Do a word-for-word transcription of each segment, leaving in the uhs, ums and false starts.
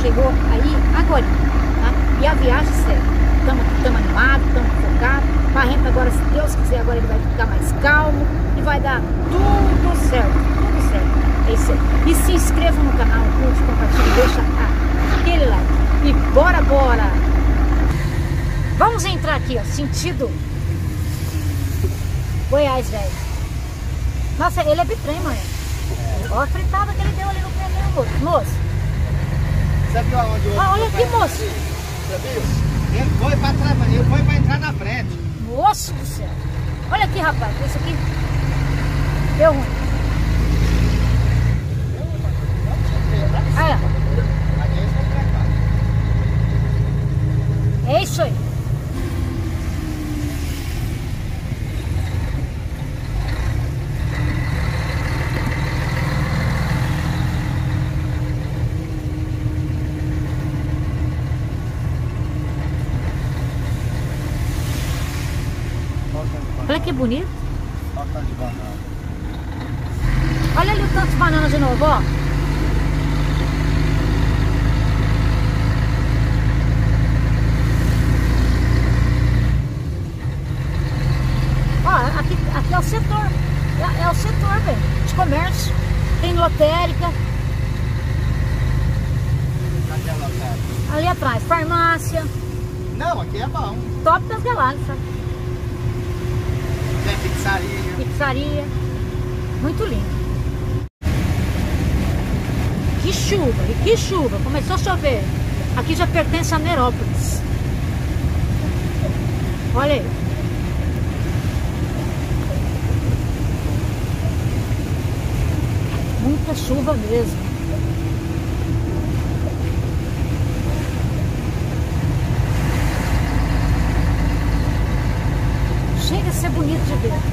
chegou aí agora, tá? E a viagem segue. Estamos estamos animados, estamos focados. Marrento agora, se Deus quiser, agora ele vai ficar mais calmo e vai dar tudo certo, tudo certo. É isso aí. E se inscreva no canal, curte, compartilhe, deixa aquele like. E bora, bora! Vamos entrar aqui, ó, sentido Goiás, velho. Nossa, ele é bitrem, mãe. Ó a fritada que ele deu ali no pneu, moço. Moço. Você viu aonde o Ah, olha aqui, moço. Você viu? Ele foi pra trás, ele foi pra entrar na frente. Moço do céu. Olha aqui, rapaz. Isso aqui deu ruim. Olha. É isso aí. Olha que bonito. Olha o tanto de banana. Olha ali o tanto de banana de novo, ó. Ó, aqui, aqui é o setor. É, é o setor, velho, de comércio. Tem lotérica. Cadê a lotérica? Ali atrás, farmácia. Não, aqui é bom. Top das galáxias. Tem pizzaria. Pizzaria. Muito lindo. Que chuva, e que chuva. Começou a chover. Aqui já pertence a Nerópolis. Olha aí. Muita chuva mesmo. Chega a ser bonito de ver.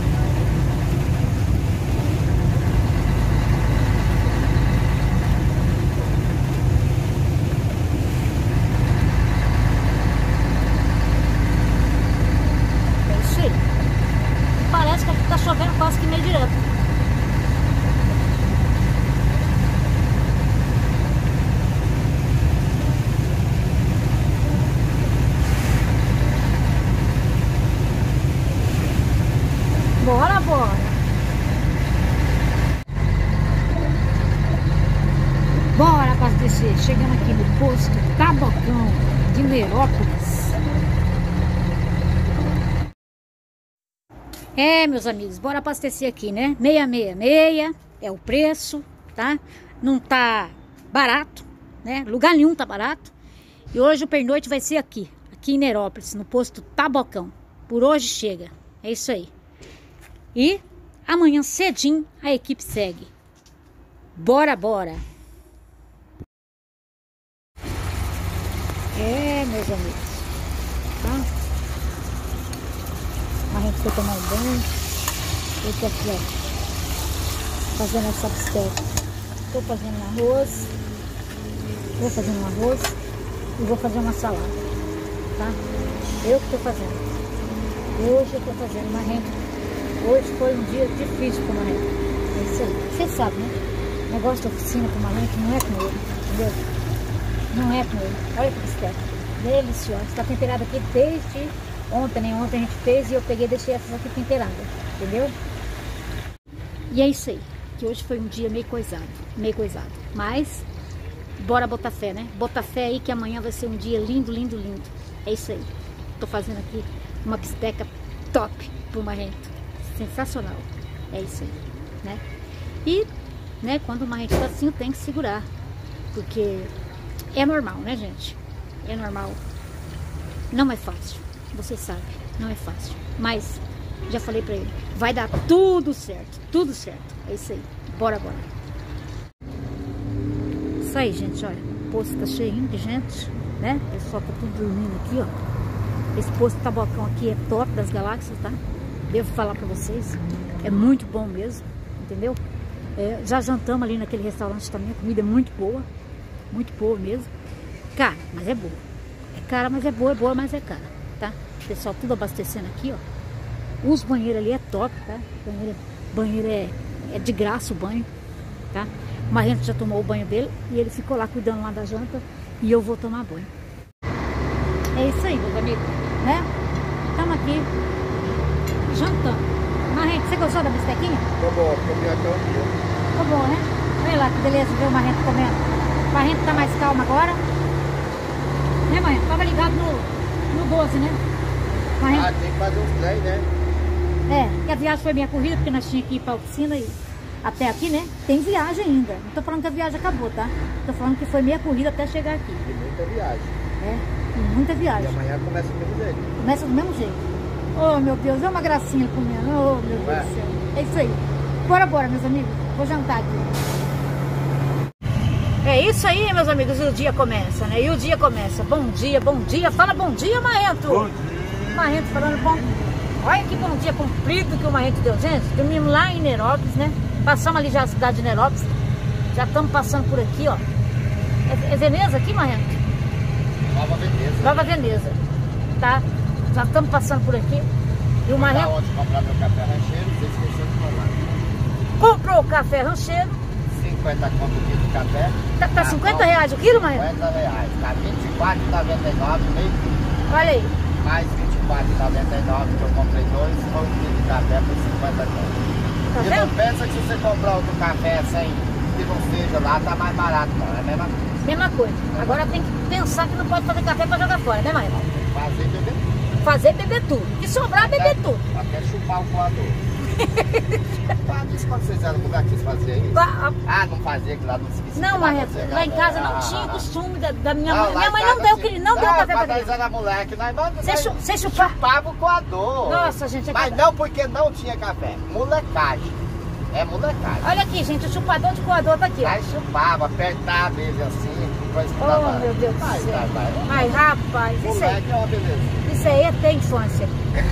É isso aí. Parece que aqui tá chovendo quase que meio direto. Bora, bora. Bora abastecer. Chegando aqui no posto Tabocão de Nerópolis. É, meus amigos, bora abastecer aqui, né? seiscentos e sessenta e seis é o preço, tá? Não tá barato, né? Lugar nenhum tá barato. E hoje o pernoite vai ser aqui, aqui em Nerópolis, no posto Tabocão. Por hoje chega. É isso aí. E amanhã cedinho a equipe segue. Bora, bora! É, meus amigos, tá? A gente foi tomar um banho. Eu tô aqui, ó, fazendo essa bisteca. Tô fazendo um arroz. Vou fazer um arroz e vou fazer uma salada, tá? Eu que tô fazendo. Hoje eu tô fazendo uma renda. Hoje foi um dia difícil para o Marrento. É isso aí. Você sabe, né? O negócio de oficina para o Marrento não é com ele, entendeu? Não é com ele. Olha que bisteca. Deliciosa. Está temperada aqui desde ontem, né? Ontem a gente fez e eu peguei e deixei essas aqui temperadas. Entendeu? E é isso aí. Que hoje foi um dia meio coisado. Meio coisado. Mas, bora botar fé, né? Botar fé aí que amanhã vai ser um dia lindo, lindo, lindo. É isso aí. Tô fazendo aqui uma bisteca top pro Marrento. Sensacional, é isso aí, né? E, né, quando o Marrento tá assim, tem que segurar, porque é normal, né, gente? É normal. Não é fácil, você sabe, não é fácil. Mas, já falei pra ele, vai dar tudo certo, tudo certo. É isso aí, bora, bora. Isso aí, gente, olha, o posto tá cheinho de gente, né? O pessoal tá tudo dormindo aqui, ó. Esse posto Tabocão aqui é top das galáxias, tá? Devo falar pra vocês, é muito bom mesmo, entendeu? É, já jantamos ali naquele restaurante também, a comida é muito boa, muito boa mesmo. Cara, mas é boa. É cara, mas é boa, é boa, mas é cara, tá? O pessoal tudo abastecendo aqui, ó. Os banheiros ali é top, tá? Banheiro, banheiro é, é de graça o banho, tá? O Marrento já tomou o banho dele e ele ficou lá cuidando lá da janta e eu vou tomar banho. É isso aí, meus amigos, né? Estamos aqui jantando. Marrento, você gostou da bistequinha? Ficou bom, comi até um dia. Ficou bom, né? Olha lá que beleza ver o Marrento comendo. O Marrento tá mais calmo agora. Né, Marrento? Tava ligado no, no doze, né? Marrento... Ah, tem que fazer uns trem, né? É, que a viagem foi minha corrida, porque nós tínhamos que ir pra oficina e até aqui, né? Tem viagem ainda. Não tô falando que a viagem acabou, tá? Tô falando que foi minha corrida até chegar aqui. E muita viagem. É, e muita E viagem. amanhã começa do mesmo jeito. Começa do mesmo jeito. Oh, meu Deus, é uma gracinha comendo. Oh, meu Deus É. do céu. É isso aí. Bora, bora, meus amigos. Vou jantar aqui. É isso aí, meus amigos. E o dia começa, né? E o dia começa. Bom dia, bom dia. Fala bom dia, Marrento. Bom dia. Marrento falando bom. Olha que bom dia comprido que o Marrento deu, gente. Dormimos lá em Nerópolis, né? Passamos ali já a cidade de Nerópolis. Já estamos passando por aqui, ó. É, é Veneza aqui, Marrento? Nova Veneza. Nova Veneza. Tá? Já estamos passando por aqui. E o Marrento Tá onde comprar meu café rancheiro, você esqueceu de tomar. comprou o café rancheiro. cinquenta conto o quilo de café. Tá, tá cinquenta reais o quilo, Marrento? cinquenta reais. Tá vinte e quatro reais e noventa e nove, meio quilo. Olha aí. Mais vinte e quatro reais e noventa e nove que eu comprei dois, foi um quilo de café por cinquenta conto. Tá E não vendo? pensa que se você comprar outro café sem que não seja lá, tá mais barato, não. É a mesma coisa. Mesma coisa. Agora tem que pensar que não pode fazer café pra jogar fora, né, Marrento? Fazer beber tudo. Fazer beber tudo. E sobrar, beber tudo. Até chupar o coador. Faz isso quando vocês eram no lugar que vocês faziam isso. Ba- Ah, não fazia que lá não se esquecia. Não, Marrento, lá em casa não tinha costume da, da minha mãe. Minha mãe não deu, que não deu café pra nós mim. era moleque, nós não Você chu- você chupava? chupava o coador. Nossa, gente, é Mas verdade. não porque não tinha café. Molecagem. É molecagem. Olha aqui, gente, o chupador de coador tá aqui, ó. Aí chupava, apertava ele assim, coisa que Oh, dava. meu Deus do Vai, céu. vai, vai. Ai, rapaz, isso aí, Moleque é uma beleza. isso aí é ter infância.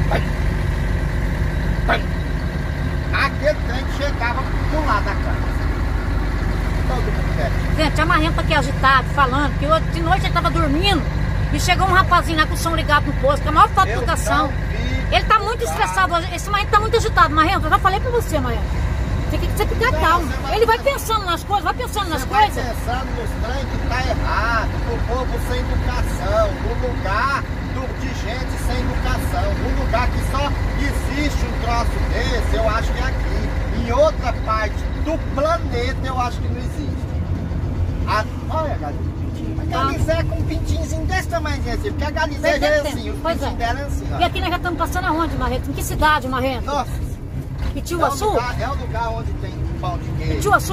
Aquele trem que chegava do lado da casa. Todo mundo quer. Gente, a Marrento aqui agitado, falando que hoje de noite ele tava dormindo e chegou um rapazinho lá com o som ligado no posto, com a maior falta de Eu educação. não vi. Ele tá muito estressado hoje. Esse Marrento tá muito agitado, Marrento. Eu já falei pra você, Marrento. Tem que você ficar Não, calmo. você vai- Ele vai pensando nas coisas, vai pensando nas Você vai coisas. pensando nos trem que tá errado, do povo sem educação, no lugar do, de gente sem educação, num lugar que só existe um troço desse, eu acho que é aqui. Em outra parte do planeta eu acho que não existe. A, olha a galinha com pintinho. A Tá. Galizé é com um pintinhozinho desse tamanhozinho assim, porque a Galizé Faz já é tempo. assim, os Pois é. pintinhos dela é assim, ó. E aqui nós já estamos passando aonde, Marrento? Em que cidade, Marrento? Nossa, é o, Ituaçu? lugar, é o lugar onde tem pão de queijo. Ituaçu?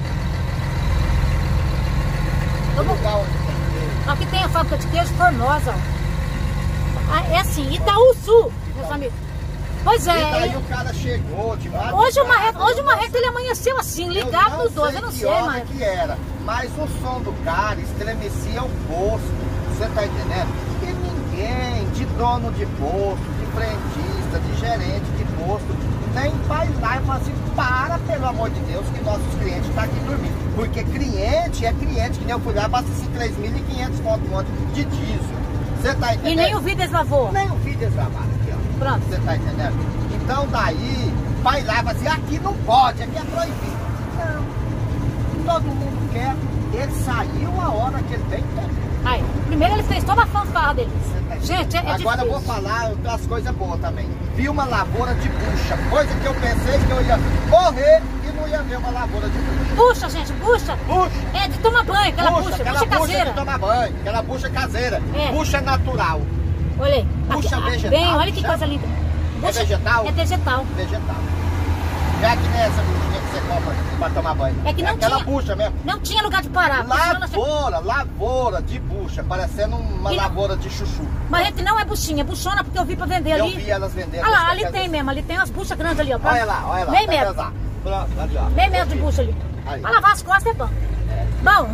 É o lugar onde tem queijo. Aqui tem a fábrica de queijo Formosa. Ah, é assim, Itaúsu, meus amigos. Pois E daí é. o cara chegou de madrugada. Hoje o Marrento, hoje o Marrento ele amanheceu assim, Eu ligado não nos dois. Eu não que sei, hora Marrento. que era, mas o som do cara estremecia o posto. Você tá entendendo? E ninguém de dono de posto, de frentista, de gerente de posto, nem vai lá e fala assim, para, pelo amor de Deus, que nossos clientes estão aqui dormindo. Porque cliente é cliente, que nem eu fui lá, abasteci três mil e quinhentos pontos um monte de diesel. Você tá entendendo? E nem o vidro deslavou. Nem o vídeo deslavado aqui, ó. Pronto. Você tá entendendo? Então daí, vai lá e fala assim, aqui não pode, aqui é proibido. Não. Todo mundo quer. Ele saiu a hora que ele bem quer. Aí, primeiro ele fez toda a fanfarra dele. Você tá entendendo? Gente, é, é Agora eu vou difícil. falar das coisas boas também. Vi uma lavoura de bucha, coisa que eu pensei que eu ia morrer e não ia ver uma lavoura de bucha. Bucha, gente, bucha. Bucha! É de tomar banho, aquela bucha, bucha, aquela bucha caseira. de tomar banho, aquela bucha caseira. É. Bucha natural. Olha aí. Bucha Aqui, ah, vegetal, bem, olha que bucha- coisa linda. É vegetal? É vegetal. Vegetal. Já que nem essa buchinha que você compra pra tomar banho. É que não aquela tinha. bucha mesmo. Não tinha lugar de parar. porque senão nós- Lavoura, lavoura de bucha, parecendo uma E não- lavoura de chuchu. Mas gente não é buchinha, é buchona porque eu vi pra vender Eu ali. vi elas vendendo. Olha lá, Você ali quer tem ver? mesmo, ali tem umas buchas grandes ali, ó. Olha lá, olha lá. Meio vai metro. pesar. Pronto, ali, ó. Meio metro de bucha ali. Aí. Pra lavar as costas é bom. Bom.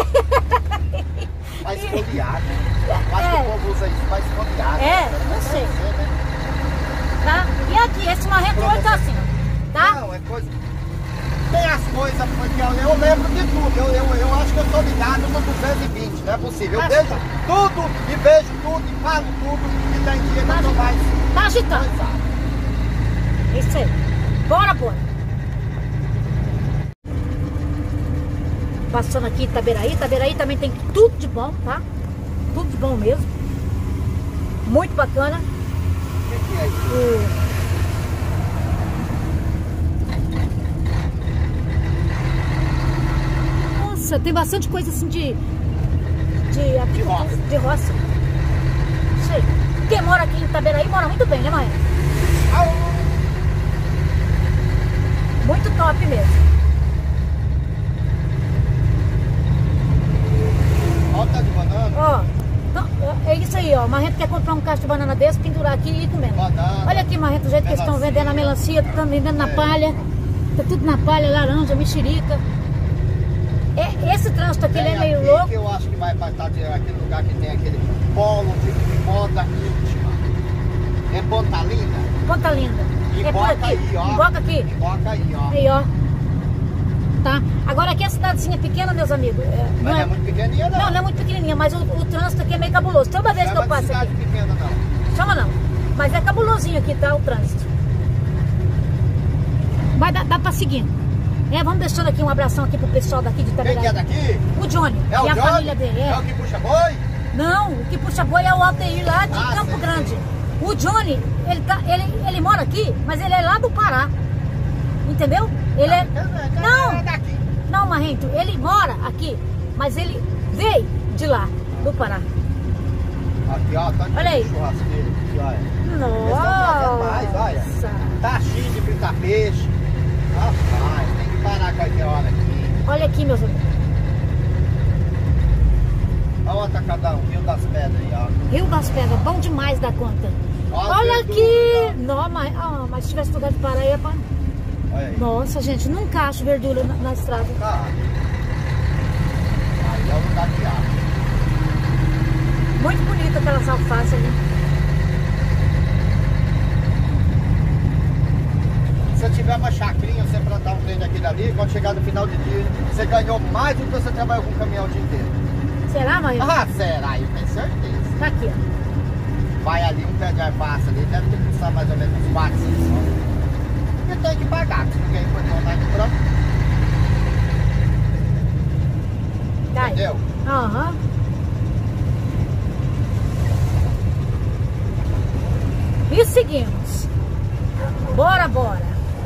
Vai esfoliar. Acho É. que o povo usa isso pra esfoliar. É, né? não sei. Deve ser, né? Tá? E aqui, esse marrento hoje tá assim, ó. Tá? Não, é coisa. Tem as coisas, porque eu, eu lembro de tudo. Eu, eu, eu acho que eu tô ligado no duzentos e vinte, não é possível. Eu Acho vejo que tudo e vejo tudo e falo tudo. E tem dia que eu tô mais. Tá agitando. coisado. Isso aí. Bora, bora. passando aqui Itaberaí. Itaberaí também tem tudo de bom, tá? Tudo de bom mesmo. Muito bacana. O que, que é isso? O... Nossa, tem bastante coisa assim de... De, aqui, De roça. De roça. Sei. Quem mora aqui em Itaberaí mora muito bem, né, mãe? Muito top mesmo. Olha o tá de banana. Ó, então, é isso aí, ó. Marrento quer comprar um cacho de banana desse, pendurar aqui e ir comendo. Banana, Olha aqui, Marrento, do jeito que eles estão vendendo a melancia, estão vendendo na É. palha. Tá tudo na palha, laranja, mexerica. É, esse trânsito aqui, ele é meio aqui louco. que eu acho que vai estar aquele lugar que tem aquele polo de moda íntima. É Ponta Linda? Ponta Linda. É por Emboca aqui. aí, ó. Emboca aqui. Emboca aí, ó. Aí, ó. Tá? Agora aqui a cidadezinha pequena, meus amigos. É, Mas não é muito pequenininha, não. Não, não é muito pequenininha, mas o, o trânsito aqui é meio cabuloso. Toda vez que eu Chama de passo cidade aqui. pequena, não. Chama não. Mas é cabulosinho aqui, tá? O trânsito. Mas dá, dá pra seguir. É, vamos deixando aqui um abração aqui pro pessoal daqui de Quem que é Itaberaí. daqui? O Johnny. É e o a Johnny? família dele. É. É o que puxa boi? Não, o que puxa boi é o Alteir lá de Ah, Campo sim, Grande. sim. O Johnny, ele, tá, ele, ele mora aqui, mas ele é lá do Pará. Entendeu? Ele é. Não! É daqui. Não, Marrento, ele mora aqui, mas ele veio de lá, do Pará. Aqui, ó, tá de Olha aí. churrasqueiro. Aqui, olha. Eles estão trazendo mais, olha. Nossa! Taxinha de fritar peixe. Rapaz, tem que parar qualquer hora aqui. Olha aqui, meus amigos. Olha o atacadão, Rio das Pedras aí, ó. Rio das Pedras, bom demais da conta. Olha Olha a aqui! verdura, Não, mas, ah, mas se tivesse lugar de Pará, ia pra... Olha aí. Nossa, gente, nunca acho verdura na, na estrada. Tá. Aí é o lugar que acha. Muito bonita aquelas alfaces ali. Se tiver uma chacrinha, você plantar um trem daquele ali, quando chegar no final de dia, você ganhou mais do que você trabalhou com o caminhão o dia inteiro. Será, mãe? Ah, será? Eu tenho certeza. Tá aqui, ó. Vai ali, um pé de alface ali, deve ter que custar mais ou menos uns quatrocentos. E tem que pagar, se ninguém pode mandar de branco. Tá aí. Entendeu? Aham. E seguimos. Bora, bora.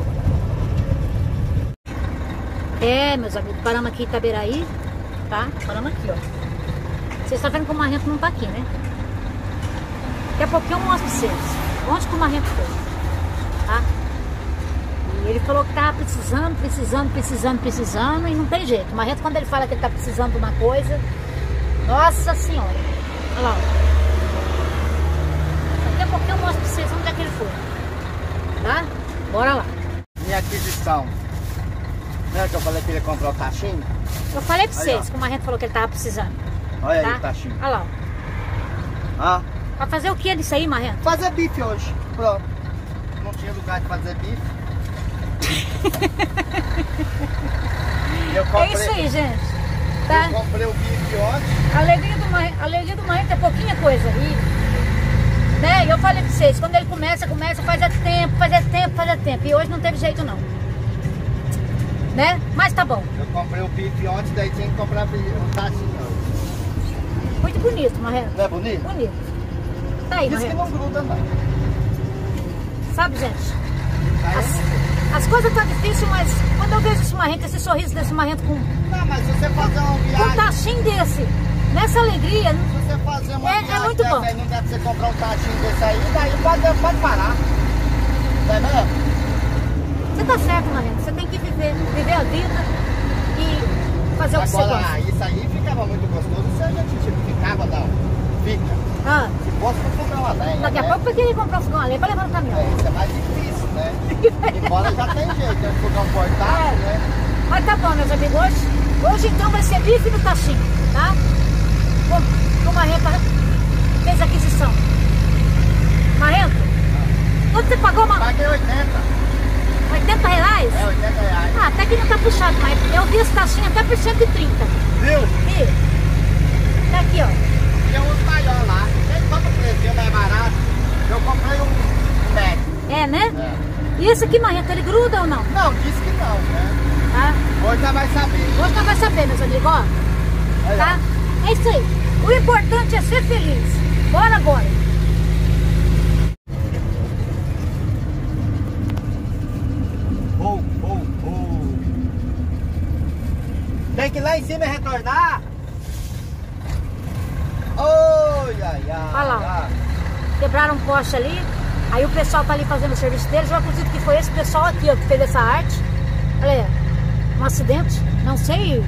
É, meus amigos, paramos aqui em Itaberaí, tá? Paramos aqui, ó. Vocês estão vendo que o Marrento não tá aqui, né? Daqui a pouquinho eu mostro pra vocês onde que o Marrento foi, tá? E ele falou que tava precisando, precisando, precisando, precisando e não tem jeito. O Marrento, quando ele fala que ele tá precisando de uma coisa, nossa senhora. Olha lá, ó. Daqui a pouquinho eu mostro pra vocês onde é que ele foi, tá? Bora lá. Minha aquisição. Lembra que eu falei que ele ia comprar o tachinho? Eu falei pra Aí, vocês ó. que o Marrento falou que ele tava precisando, Olha tá? aí o tachinho. Olha lá, ó. Ah, Pra fazer o que disso aí, Marrento? fazer bife hoje. Pronto. Não tinha lugar de fazer bife. Eu comprei, É isso aí, gente. Tá? eu comprei o bife ontem. A alegria do Marrento, a alegria do Marrento é pouquinha coisa. E, né, eu falei pra vocês, quando ele começa, começa, faz é tempo, faz é tempo, faz é tempo. E hoje não teve jeito não. Né? Mas tá bom. Eu comprei o bife ontem, daí tinha que comprar o tachinho. Muito bonito, Marrento. Não é bonito? Bonito. Tá aí, Diz que Marrento. não gruda, não. Sabe, gente? Aí As, as coisas tá difíceis, mas quando eu vejo esse Marrento, esse sorriso desse Marrento com não, mas se você fazer uma um viagem, tachinho desse, nessa alegria, se você fazer uma É- é viagem muito dessa bom. aí, não dá pra você comprar um tachinho desse aí, daí pode, pode parar. Entendeu? você tá certo, Marrento. Você tem que viver, viver a vida e fazer o que você Agora, gosta. isso aí ficava muito gostoso se a gente tipo, ficava, não. Fica. Ah, Se fosse pra comprar uma lenha, daqui a né? pouco eu queria comprar um fogão a lenha pra levar no caminhão. É, isso é mais difícil, né? Embora já tem jeito, tem um fogão portátil, É. né? Mas tá bom, meus amigos. Hoje, hoje então vai ser bife no tachinho, tá? Com, com o Marrento fez a aquisição. Marrento, quanto você pagou, mano? Paguei oitenta. oitenta reais? É, oitenta reais. Ah, até que não tá puxado, mas eu vi esse tachinho até por cento e trinta. Viu? E tá aqui, ó. Tem uns maiores lá. Tem todo preço, mais barato. Eu comprei um, um médio. É, né? É. E esse aqui, Marrento, ele gruda ou não? Não, disse que não, né? Tá? Hoje já vai saber. Hoje nós vai saber, meus amigos, ó. Aí, Tá? É isso aí. O importante é ser feliz. Bora, bora. Oh, oh, oh. Tem que ir lá em cima e retornar? Oi, ai, ai. Olha lá. Quebraram um poste ali. Aí o pessoal tá ali fazendo o serviço deles. Eu acredito que foi esse pessoal aqui, ó, que fez essa arte. Olha aí, um acidente. Não sei.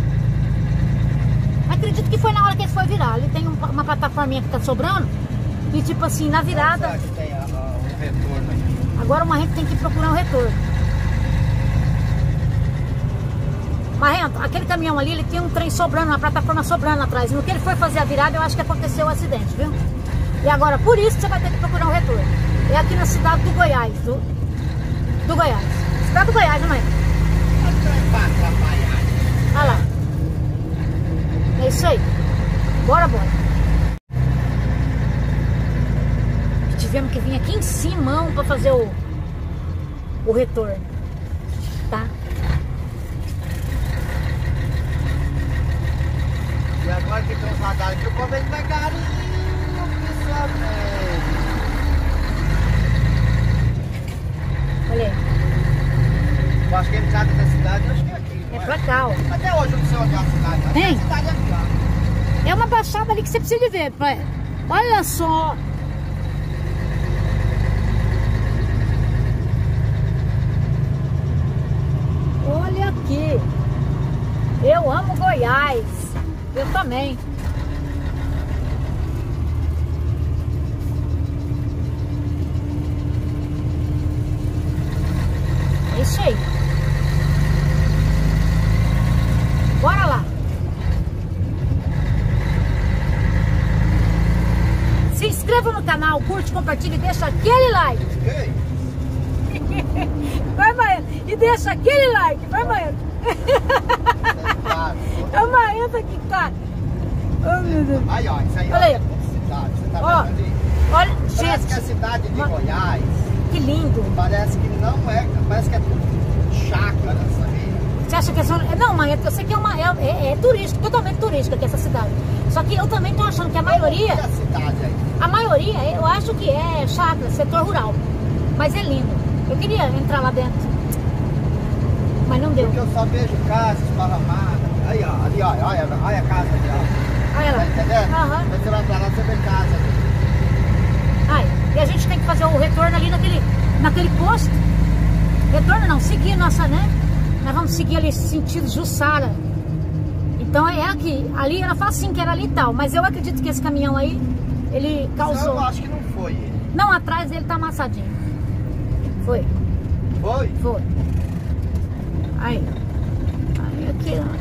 Acredito que foi na hora que ele foi virar. Ali tem um, uma plataforminha que tá sobrando. E tipo assim, na virada. Será que tem a, a, um retorno aqui? Agora o Marrento tem que procurar um retorno. Marrento, aquele caminhão ali, ele tem um trem sobrando, uma plataforma sobrando atrás. No que ele foi fazer a virada, eu acho que aconteceu o acidente, viu? E agora, por isso, você vai ter que procurar um retorno. É aqui na cidade do Goiás. Do, do Goiás. Cidade do Goiás, né, Marrento? Olha lá. É isso aí. Bora, bora. Tivemos que vir aqui em cima para fazer o, o retorno. Tá? E agora que tem uns radares aqui, o povo vai garinho, principalmente. Olha aí. Eu acho que a entrada da cidade, eu acho que é aqui. É pra cá, ó. Até hoje eu não sei onde é a cidade. Acho Tem? que a cidade é aqui, ó. É uma baixada ali que você precisa de ver. Pai. Olha só. Olha aqui. Eu amo Goiás. Eu também. É isso aí. Bora lá. Se inscreva no canal, curte, compartilha e deixa aquele like. Ei, Vai, Maeta. E deixa aquele like. Vai, Maeta. claro. É o Maeta que tá. Oh, meu Deus. Aí, ó, isso aí Olha aí. é cidade. Você tá Ó, vendo ali? olha, Parece que a gente. cidade de Ma- Goiás, Que lindo. parece que não é, parece que é tudo chácara, sabe? Você acha que é só... Não, Maeta, eu sei que é uma... É, é, é turística, totalmente turística aqui essa cidade. Só que eu também tô achando que a maioria... E a cidade aí? A maioria, eu acho que é chácara, setor rural. Mas é lindo. Eu queria entrar lá dentro. Mas não deu. Porque eu só vejo casas esparramadas. Aí, ó, ali, ó, olha, olha a casa ali, ó. Olha lá. Tá entendendo? Aham. Quando você vai pra lá, você vê casa ali. Ai, e a gente tem que fazer o retorno ali naquele, naquele posto. Retorno não, seguir nossa, né? Nós vamos seguir ali sentido Jussara. Então é aqui. Ali ela fala assim que era ali e tal. Mas eu acredito que esse caminhão aí, ele causou. Eu acho que não foi ele. Não, atrás dele tá amassadinho. Foi, Foi? foi. Aí. Aí aqui, ó.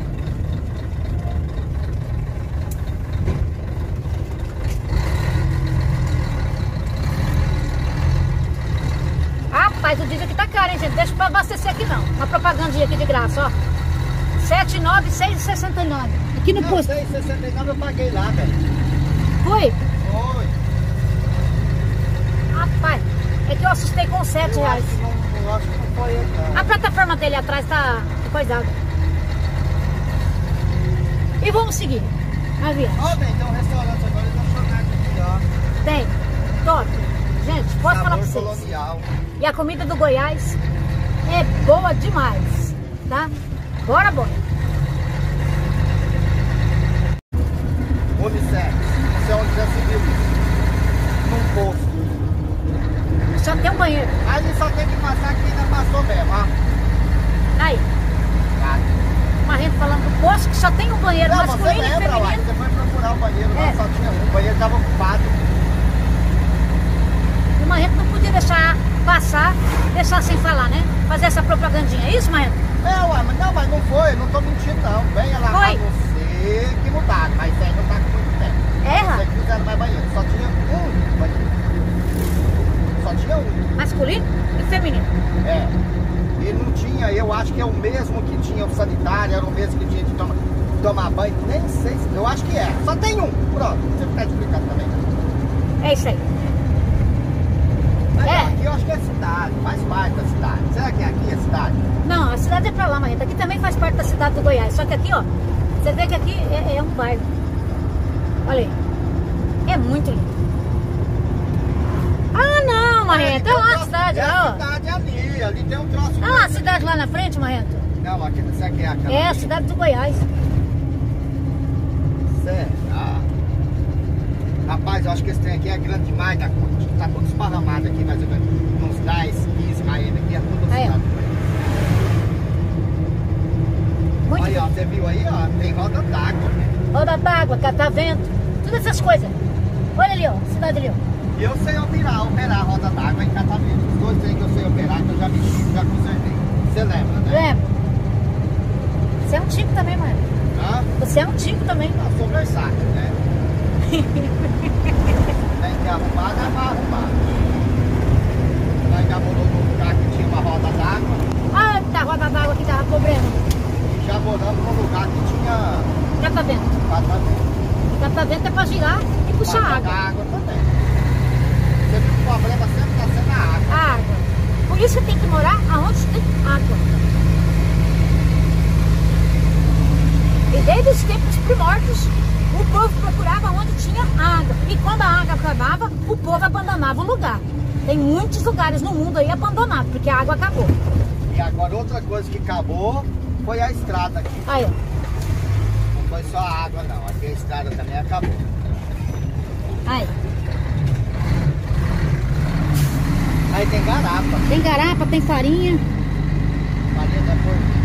Rapaz, o diesel aqui tá caro, hein, gente? Deixa pra abastecer aqui não. Uma propagandinha aqui de graça, ó. sete nove seis sessenta e nove. Aqui no Não, posto. seis e sessenta e nove eu paguei lá, velho. Foi? Foi. Rapaz, é que eu assustei com sete Eu reais. acho que não, eu acho que não foi ele, não. A plataforma dele atrás tá coisada. E vamos seguir a viagem. Ó, bem, tem um restaurante agora, eles estão chamando aqui, ó. Tem. Top. Gente, posso falar pra Sabor vocês. colonial. E a comida do Goiás é boa demais, tá? Bora, bora. Unissex. Você onde já se viu isso? Num posto. Só tem um banheiro. Aí ele só tem que passar aqui, ainda passou mesmo, ó. Aí, Tá. uma gente falando do posto que só tem um banheiro Não, você masculino e lembra, uai? feminino. Você foi procurar o banheiro lá, É. só tinha um. O banheiro tava ocupado. E uma gente não podia deixar passar, deixar sem falar, né? Fazer essa propagandinha. É isso, Maeta? É, ué, mas não, mas não foi, não tô mentindo não. Venha lá Foi. pra você que mudaram, mas aí não tá com muito tempo. Erra. Você que fizeram mais banheiro, só tinha um banheiro. Só tinha um. Masculino e feminino. É. E não tinha, eu acho que é o mesmo que tinha o sanitário, era o mesmo que tinha de tomar, tomar banho, nem sei, se- eu acho que é. Só tem um, pronto, você ficar explicando também. É isso aí. Mas É. ó, aqui eu acho que aqui é cidade, faz parte da cidade. Será que é aqui a cidade? Não, a cidade é pra lá, Marrento. Aqui também faz parte da cidade do Goiás. Só que aqui, ó, você vê que aqui é, é um bairro. Olha aí. É muito lindo. Ah, não, Marrento. É uma cidade, é ó. É a cidade ali, ali tem um troço. Ah, a cidade lá na frente, Marrento? Não, aqui, isso aqui é aquela. É a ali. cidade do Goiás. Será? Rapaz, eu acho que esse trem aqui é grande demais da conta. Acho que tá tudo esparramado aqui, mais ou menos. Uns dez, quinze km aqui, é tudo Aí, ó. cidade. Muito Aí, ó, lindo. você viu aí, ó, tem roda d'água. Roda d'água, catavento, todas essas coisas. Olha ali, ó, cidade ali, ó. E eu sei operar, operar a roda d'água em catamento. Os dois trem que eu sei operar, que eu já mexi, já consertei. Você lembra, né? Lembra? Você é um tico também, mano. Hã? Você é um tico também. Eu sou versátil, né? Tem que arrumar, dá pra arrumar. Nós já morou num lugar que tinha uma roda d'água. Ah, da roda d'água que tava problema. E já moramos num lugar que tinha Catavento. catamento. Catavento é pra girar e puxar Roda água. d'água também. Você viu que o problema sempre tá sendo a água. A água. Por isso você tem que morar aonde tem água. E desde os tempos primórdios, o povo procurava onde tinha água. E quando a água acabava, o povo abandonava o lugar. Tem muitos lugares no mundo aí abandonados, porque a água acabou. E agora outra coisa que acabou foi a estrada aqui. Aí, ó. Não foi só a água não, aqui a estrada também acabou. Aí. Aí tem garapa. Tem garapa, tem farinha. Farinha da Formiga.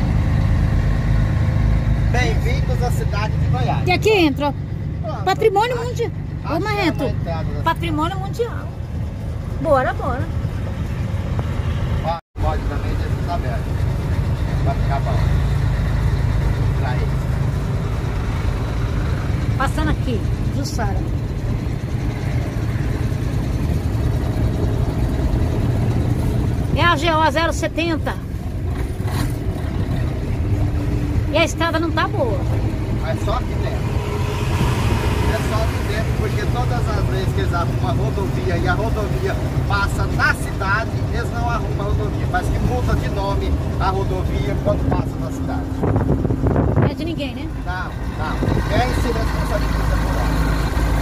Bem-vindos à cidade de Goiás. E aqui entra, ó. Pronto. Patrimônio mundial. Ô, Achamos Marrento. a entrada da- Patrimônio mundial. Bora, bora. Ó, pode também deixar isso aberto. Vai ficar bom. Pra eles. Passando aqui, Jussara. É a G O zero setenta. E a estrada não tá boa. Mas só aqui dentro. É só aqui dentro, porque todas as vezes que eles arrumam a rodovia e a rodovia passa na cidade, eles não arrumam a rodovia. Mas que muda de nome a rodovia quando passa na cidade. Não é de ninguém, né? Não, não. É em si responsabilidade moral.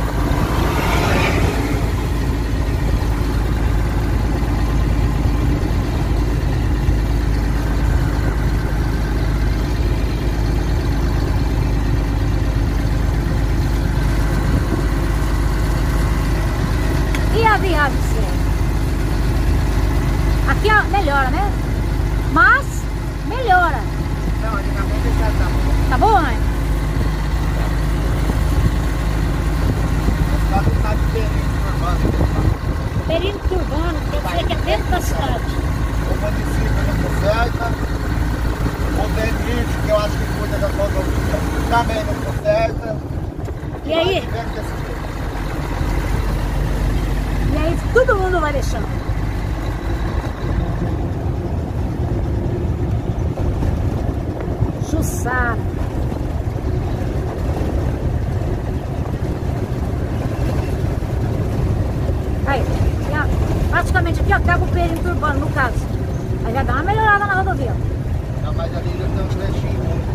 E a viagem, sim. Aqui ó, melhora, né? Mas melhora. Não, ali na mão deixar tá bom. Tá bom, mãe? Os caras tá diferente urbano. Perímetro urbano, quer dizer que é dentro da cidade. O município não conserta. O DENIT, que eu acho que cuida da rodovia, também não conserta. E aí? Nós tivemos desse jeito. E aí todo mundo vai deixando. Jussara. Aí, ó, praticamente aqui ó, acaba o perímetro urbano, no caso. Aí já dá uma melhorada na rodovia. Não, mas ali já tem um trechinho.